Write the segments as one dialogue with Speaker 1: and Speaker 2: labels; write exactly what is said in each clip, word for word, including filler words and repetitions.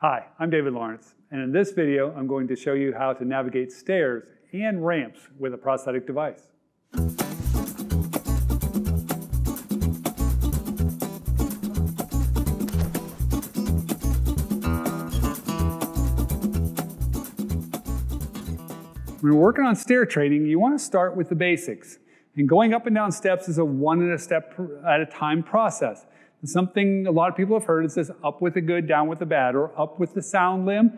Speaker 1: Hi, I'm David Lawrence, and in this video, I'm going to show you how to navigate stairs and ramps with a prosthetic device. When we're working on stair training, you want to start with the basics. And going up and down steps is a one and a step at a time process. And something a lot of people have heard is this up with the good, down with the bad, or up with the sound limb,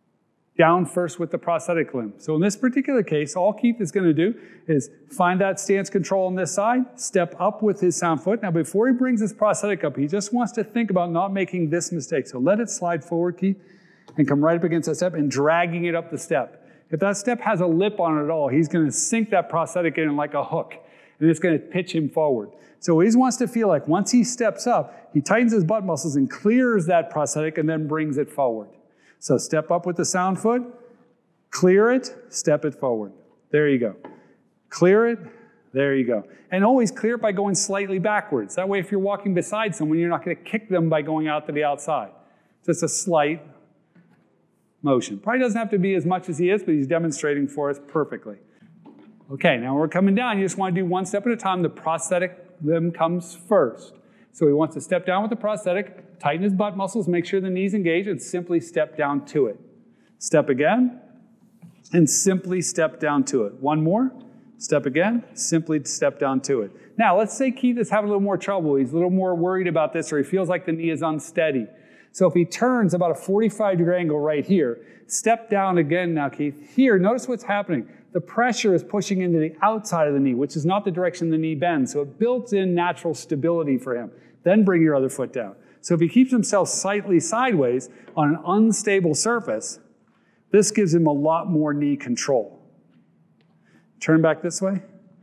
Speaker 1: down first with the prosthetic limb. So in this particular case, all Keith is going to do is find that stance control on this side, step up with his sound foot. Now before he brings his prosthetic up, he just wants to think about not making this mistake. So let it slide forward, Keith, and come right up against that step and dragging it up the step. If that step has a lip on it at all, he's going to sink that prosthetic in like a hook, and it's going to pitch him forward. So he wants to feel like once he steps up, he tightens his butt muscles and clears that prosthetic and then brings it forward. So step up with the sound foot, clear it, step it forward. There you go. Clear it, there you go. And always clear it by going slightly backwards. That way if you're walking beside someone, you're not going to kick them by going out to the outside. Just a slight motion. Probably doesn't have to be as much as he is, but he's demonstrating for us perfectly. Okay, now we're coming down. You just want to do one step at a time. The prosthetic limb comes first. So he wants to step down with the prosthetic, tighten his butt muscles, make sure the knees engage, and simply step down to it. Step again, and simply step down to it. One more, step again, simply step down to it. Now, let's say Keith is having a little more trouble. He's a little more worried about this, or he feels like the knee is unsteady. So if he turns about a forty-five degree angle right here, step down again now, Keith. Here, notice what's happening. The pressure is pushing into the outside of the knee, which is not the direction the knee bends. So it builds in natural stability for him. Then bring your other foot down. So if he keeps himself slightly sideways on an unstable surface, this gives him a lot more knee control. Turn back this way.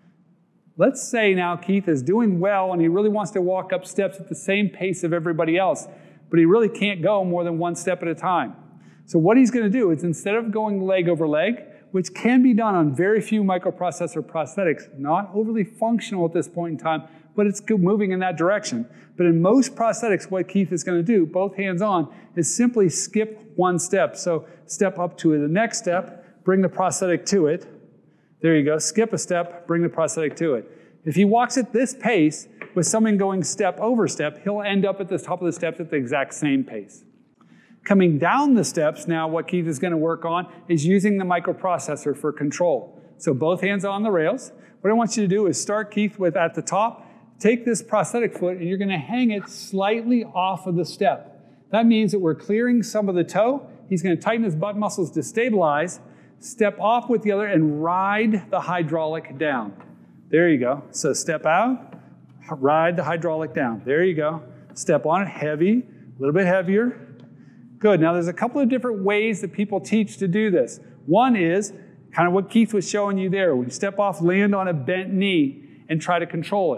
Speaker 1: Let's say now Keith is doing well and he really wants to walk up steps at the same pace of everybody else, but he really can't go more than one step at a time. So what he's going to do is instead of going leg over leg, which can be done on very few microprocessor prosthetics, not overly functional at this point in time, but it's moving in that direction. But in most prosthetics, what Keith is going to do, both hands on, is simply skip one step. So step up to the next step, bring the prosthetic to it. There you go. Skip a step, bring the prosthetic to it. If he walks at this pace with someone going step over step, he'll end up at the top of the steps at the exact same pace. Coming down the steps, now what Keith is going to work on is using the microprocessor for control. So both hands on the rails. What I want you to do is start, Keith, with at the top, take this prosthetic foot and you're going to hang it slightly off of the step. That means that we're clearing some of the toe. He's going to tighten his butt muscles to stabilize, step off with the other, and ride the hydraulic down. There you go. So step out, ride the hydraulic down. There you go. Step on it, heavy, a little bit heavier. Good. Now there's a couple of different ways that people teach to do this. One is kind of what Keith was showing you there. When you step off, land on a bent knee and try to control it.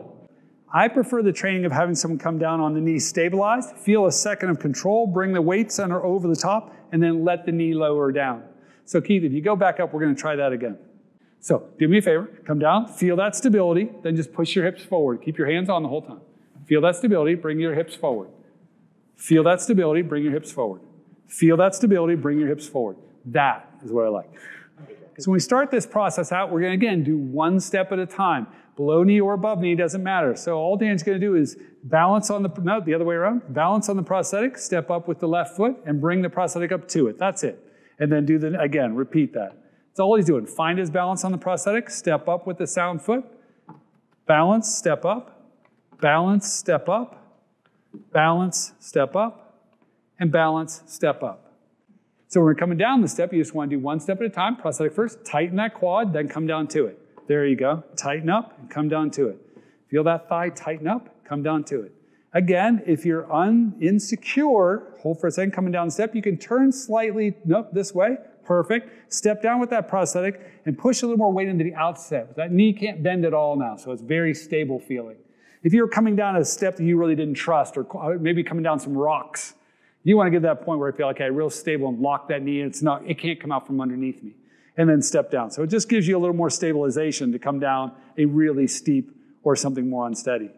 Speaker 1: I prefer the training of having someone come down on the knee stabilized, feel a second of control, bring the weight center over the top, and then let the knee lower down. So Keith, if you go back up, we're going to try that again. So do me a favor, come down, feel that stability, then just push your hips forward. Keep your hands on the whole time. Feel that stability, bring your hips forward. Feel that stability, bring your hips forward. Feel that stability, bring your hips forward. That is what I like. So when we start this process out, we're going to, again, do one step at a time. Below knee or above knee doesn't matter. So all Dan's going to do is balance on the, no, the other way around, balance on the prosthetic, step up with the left foot, and bring the prosthetic up to it. That's it. And then do the, again, repeat that. That's all he's doing. Find his balance on the prosthetic, step up with the sound foot, balance, step up, balance, step up, balance, step up, and balance, step up. So when we're coming down the step, you just want to do one step at a time. Prosthetic first, tighten that quad, then come down to it. There you go. Tighten up and come down to it. Feel that thigh, tighten up, come down to it. Again, if you're un insecure, hold for a second, coming down the step, you can turn slightly, nope, this way, perfect. Step down with that prosthetic and push a little more weight into the outset. That knee can't bend at all now, so it's very stable feeling. If you're coming down a step that you really didn't trust, or maybe coming down some rocks, you want to get to that point where I feel like, okay, real stable and lock that knee, and it's not, it can't come out from underneath me. And then step down. So it just gives you a little more stabilization to come down a really steep or something more unsteady.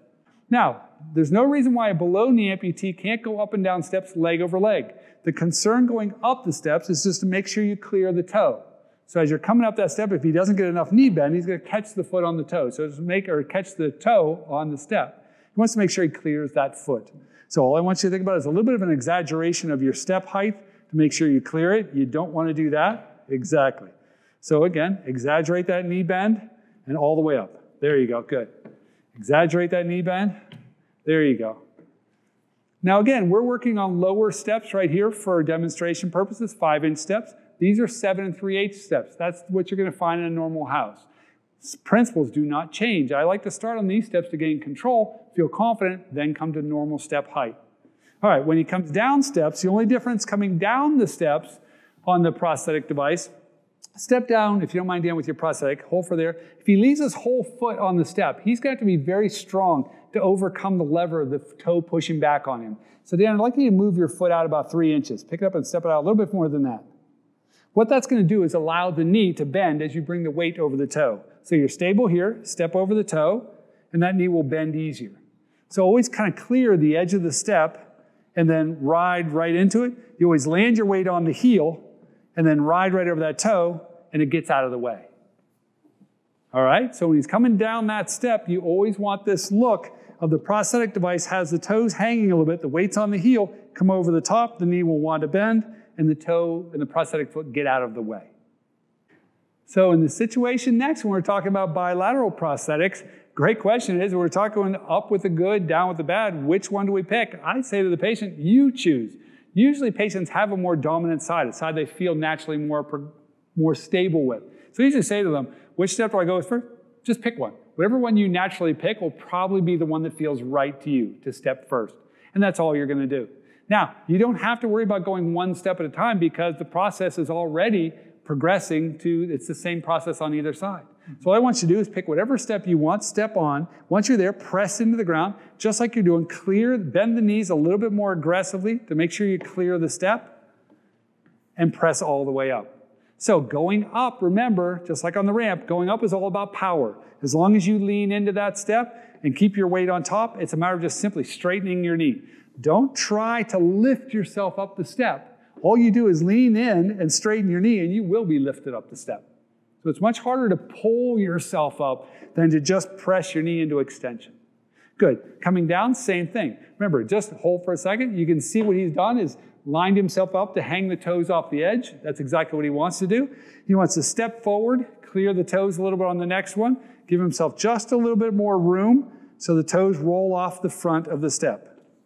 Speaker 1: Now, there's no reason why a below knee amputee can't go up and down steps leg over leg. The concern going up the steps is just to make sure you clear the toe. So as you're coming up that step, if he doesn't get enough knee bend, he's going to catch the foot on the toe. So just make, or catch the toe on the step. He wants to make sure he clears that foot. So all I want you to think about is a little bit of an exaggeration of your step height to make sure you clear it. You don't want to do that. Exactly. So again, exaggerate that knee bend and all the way up. There you go. Good. Exaggerate that knee bend. There you go. Now again, we're working on lower steps right here for demonstration purposes, five inch steps. These are seven and three eighths steps. That's what you're going to find in a normal house. Principles do not change. I like to start on these steps to gain control, feel confident, then come to normal step height. All right, when he comes down steps, the only difference coming down the steps on the prosthetic device, step down, if you don't mind down with your prosthetic, hold for there. If he leaves his whole foot on the step, he's going to have to be very strong to overcome the lever of the toe pushing back on him. So Dan, I'd like you to move your foot out about three inches. Pick it up and step it out a little bit more than that. What that's going to do is allow the knee to bend as you bring the weight over the toe. So you're stable here, step over the toe, and that knee will bend easier. So always kind of clear the edge of the step and then ride right into it. You always land your weight on the heel and then ride right over that toe, and it gets out of the way. All right, so when he's coming down that step, you always want this look of the prosthetic device has the toes hanging a little bit, the weight's on the heel, come over the top, the knee will want to bend, and the toe and the prosthetic foot get out of the way. So in the situation next, when we're talking about bilateral prosthetics, great question is, we're talking up with the good, down with the bad, which one do we pick? I say to the patient, you choose. Usually patients have a more dominant side, a side they feel naturally more, more stable with. So I usually say to them, which step do I go with first? Just pick one. Whatever one you naturally pick will probably be the one that feels right to you to step first. And that's all you're going to do. Now, you don't have to worry about going one step at a time because the process is already progressing to, it's the same process on either side. So all I want you to do is pick whatever step you want, step on. Once you're there, press into the ground, just like you're doing. Clear, bend the knees a little bit more aggressively to make sure you clear the step and press all the way up. So going up, remember, just like on the ramp, going up is all about power. As long as you lean into that step and keep your weight on top, it's a matter of just simply straightening your knee. Don't try to lift yourself up the step. All you do is lean in and straighten your knee, and you will be lifted up the step. So it's much harder to pull yourself up than to just press your knee into extension. Good. Coming down, same thing. Remember, just hold for a second. You can see what he's done is lined himself up to hang the toes off the edge. That's exactly what he wants to do. He wants to step forward, clear the toes a little bit on the next one, give himself just a little bit more room so the toes roll off the front of the step.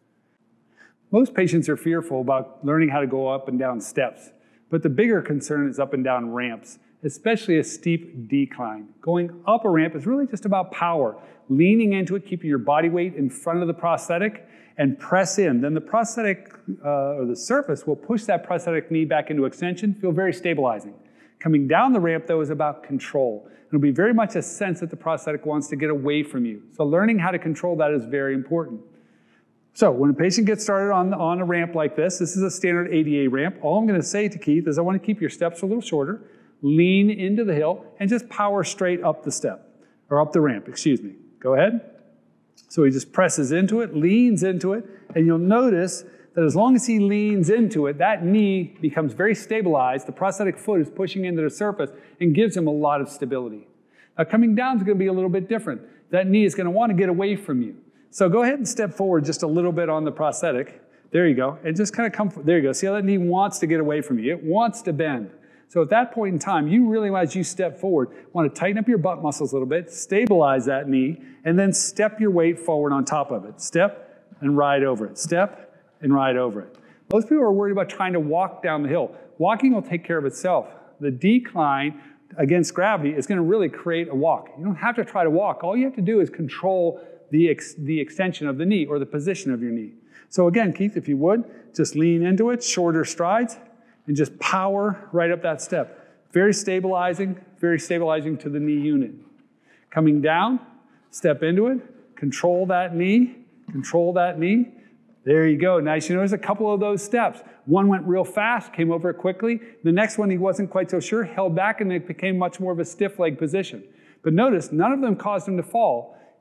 Speaker 1: Most patients are fearful about learning how to go up and down steps, but the bigger concern is up and down ramps, especially a steep decline. Going up a ramp is really just about power, leaning into it, keeping your body weight in front of the prosthetic, and press in. Then the prosthetic, uh, or the surface, will push that prosthetic knee back into extension, feel very stabilizing. Coming down the ramp, though, is about control. It'll be very much a sense that the prosthetic wants to get away from you. So learning how to control that is very important. So when a patient gets started on, on a ramp like this, this is a standard A D A ramp. All I'm going to say to Keith is I want to keep your steps a little shorter, lean into the hill, and just power straight up the step, or up the ramp, excuse me. Go ahead. So he just presses into it, leans into it, and you'll notice that as long as he leans into it, that knee becomes very stabilized. The prosthetic foot is pushing into the surface and gives him a lot of stability. Now coming down is going to be a little bit different. That knee is going to want to get away from you. So go ahead and step forward just a little bit on the prosthetic. There you go. And just kind of come, there you go. See how that knee wants to get away from you? It wants to bend. So at that point in time, you really, as you step forward, want to tighten up your butt muscles a little bit, stabilize that knee, and then step your weight forward on top of it. Step and ride over it. Step and ride over it. Most people are worried about trying to walk down the hill. Walking will take care of itself. The decline against gravity is going to really create a walk. You don't have to try to walk. All you have to do is control the, ex the extension of the knee or the position of your knee. So again, Keith, if you would, just lean into it, shorter strides, and just power right up that step. Very stabilizing, very stabilizing to the knee unit. Coming down, step into it, control that knee, control that knee. There you go. Nice. You notice a couple of those steps. One went real fast, came over it quickly. The next one he wasn't quite so sure, held back, and it became much more of a stiff leg position. But notice, none of them caused him to fall.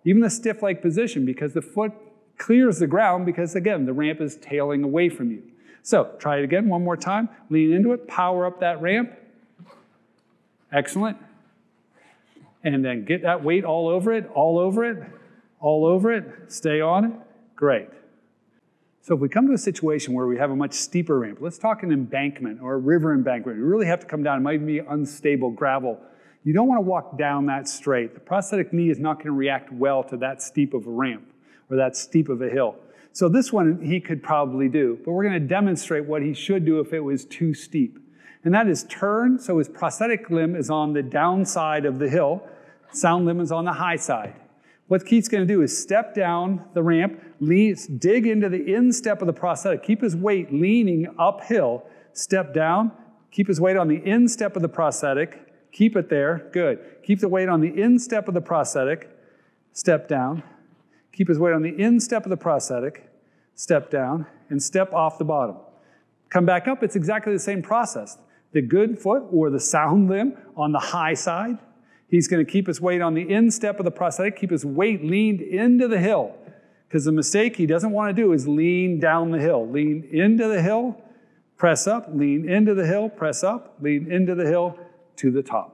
Speaker 1: Even the stiff leg position, because the foot clears the ground because, again, the ramp is tailing away from you. So try it again one more time. Lean into it, power up that ramp. Excellent. And then get that weight all over it, all over it, all over it. Stay on it. Great. So if we come to a situation where we have a much steeper ramp, let's talk an embankment or a river embankment. We really have to come down. It might be unstable gravel. You don't want to walk down that straight. The prosthetic knee is not going to react well to that steep of a ramp or that steep of a hill. So this one he could probably do, but we're going to demonstrate what he should do if it was too steep. And that is turn, so his prosthetic limb is on the downside of the hill, sound limb is on the high side. What Keith's going to do is step down the ramp, lean, dig into the instep of the prosthetic, keep his weight leaning uphill, step down, keep his weight on the instep of the prosthetic, keep it there, good. Keep the weight on the instep of the prosthetic, step down, keep his weight on the instep of the prosthetic, step down, and step off the bottom. Come back up, it's exactly the same process. The good foot or the sound limb on the high side. He's going to keep his weight on the instep of the prosthetic, keep his weight leaned into the hill. Because the mistake he doesn't want to do is lean down the hill. Lean into the hill, press up, lean into the hill, press up, lean into the hill to the top.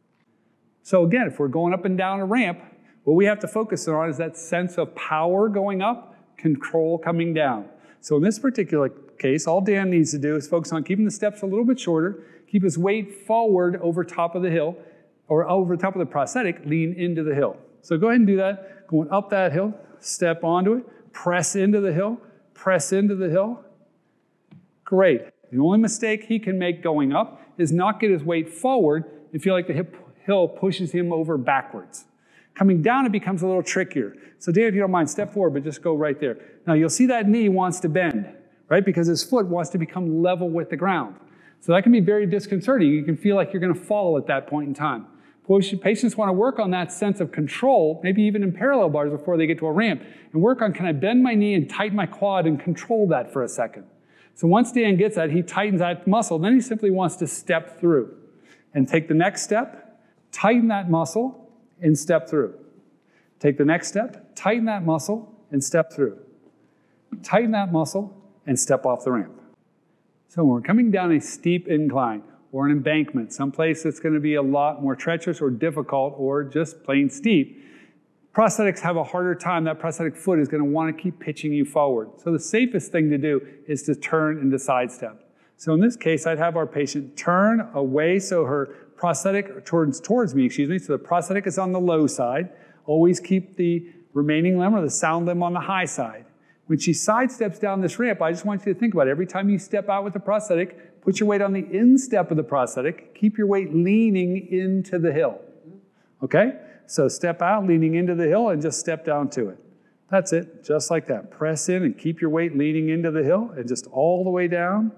Speaker 1: So again, if we're going up and down a ramp, what we have to focus on is that sense of power going up, control coming down. So in this particular case, all Dan needs to do is focus on keeping the steps a little bit shorter, keep his weight forward over top of the hill, or over top of the prosthetic, lean into the hill. So go ahead and do that. Going up that hill, step onto it, press into the hill, press into the hill. Great. The only mistake he can make going up is not get his weight forward and feel like the hip, hill pushes him over backwards. Coming down, it becomes a little trickier. So Dan, if you don't mind, step forward, but just go right there. Now you'll see that knee wants to bend, right? Because his foot wants to become level with the ground. So that can be very disconcerting. You can feel like you're going to fall at that point in time. Patients want to work on that sense of control, maybe even in parallel bars before they get to a ramp, and work on, can I bend my knee and tighten my quad and control that for a second? So once Dan gets that, he tightens that muscle, then he simply wants to step through and take the next step, tighten that muscle, and step through. Take the next step, tighten that muscle, and step through. Tighten that muscle, and step off the ramp. So when we're coming down a steep incline, or an embankment, someplace that's going to be a lot more treacherous or difficult or just plain steep, prosthetics have a harder time. That prosthetic foot is going to want to keep pitching you forward. So the safest thing to do is to turn and to sidestep. So in this case, I'd have our patient turn away so her prosthetic, towards, towards me, excuse me, so the prosthetic is on the low side. Always keep the remaining limb or the sound limb on the high side. When she sidesteps down this ramp, I just want you to think about it. Every time you step out with the prosthetic, put your weight on the instep of the prosthetic. Keep your weight leaning into the hill. Okay? So step out, leaning into the hill, and just step down to it. That's it, just like that. Press in and keep your weight leaning into the hill, and just all the way down.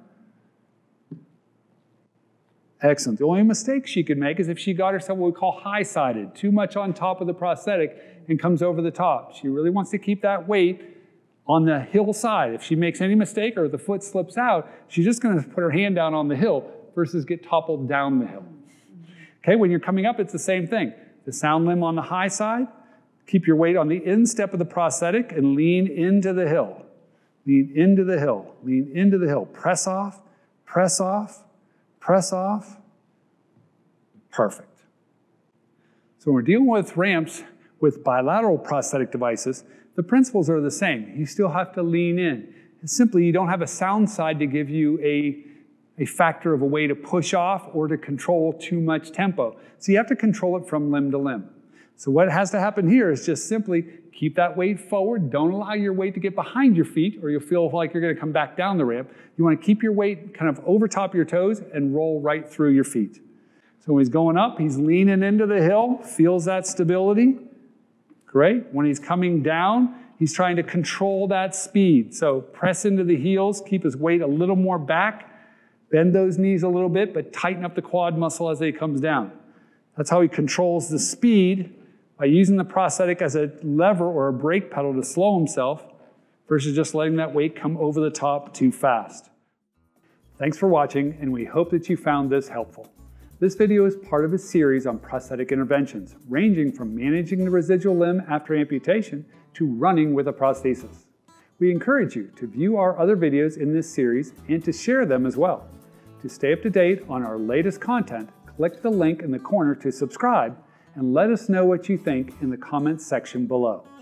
Speaker 1: Excellent. The only mistake she could make is if she got herself what we call high-sided, too much on top of the prosthetic and comes over the top. She really wants to keep that weight on the hillside. If she makes any mistake or the foot slips out, she's just going to put her hand down on the hill versus get toppled down the hill. Okay, when you're coming up, it's the same thing. The sound limb on the high side, keep your weight on the instep of the prosthetic and lean into the hill. Lean into the hill, lean into the hill. Press off, press off, press off. Perfect. So when we're dealing with ramps with bilateral prosthetic devices, the principles are the same. You still have to lean in. It's simply, you don't have a sound side to give you a, a factor of a way to push off or to control too much tempo. So you have to control it from limb to limb. So what has to happen here is just simply keep that weight forward. Don't allow your weight to get behind your feet or you'll feel like you're going to come back down the ramp. You want to keep your weight kind of over top of your toes and roll right through your feet. So when he's going up, he's leaning into the hill, feels that stability. Great. When he's coming down, he's trying to control that speed. So press into the heels, keep his weight a little more back, bend those knees a little bit, but tighten up the quad muscle as he comes down. That's how he controls the speed, by using the prosthetic as a lever or a brake pedal to slow himself versus just letting that weight come over the top too fast. Thanks for watching, and we hope that you found this helpful. This video is part of a series on prosthetic interventions, ranging from managing the residual limb after amputation to running with a prosthesis. We encourage you to view our other videos in this series and to share them as well. To stay up to date on our latest content, click the link in the corner to subscribe and let us know what you think in the comments section below.